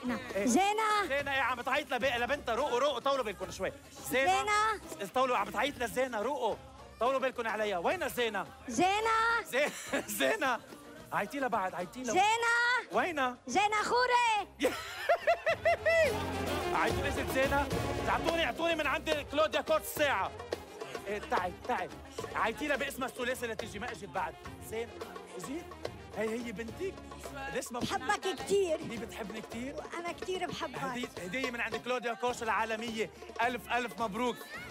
عرفنا. زينة زينة ايه عم بتعيط لبنتها؟ روقوا طولوا بالكم شوي. زينة طولوا، عم بتعيط لزينة، روقوا طولوا بالكم عليها. وين زينة؟ زينة عيطي لها بعد، عيطي لها. زينة وينها؟ زينة خوري. عيطي ليش زينة؟ اعطوني من عند كلوديا كورت الساعة. إيه تعي عيطي لها باسمها الثلاثي لتجي، ما اجت بعد. زينة اجيت؟ هي بنتك؟ اسمها بحبك كثير. هي بتحبني كثير؟ وأنا كثير بحبك. هدية من عند كلوديا كورش العالمية. ألف مبروك.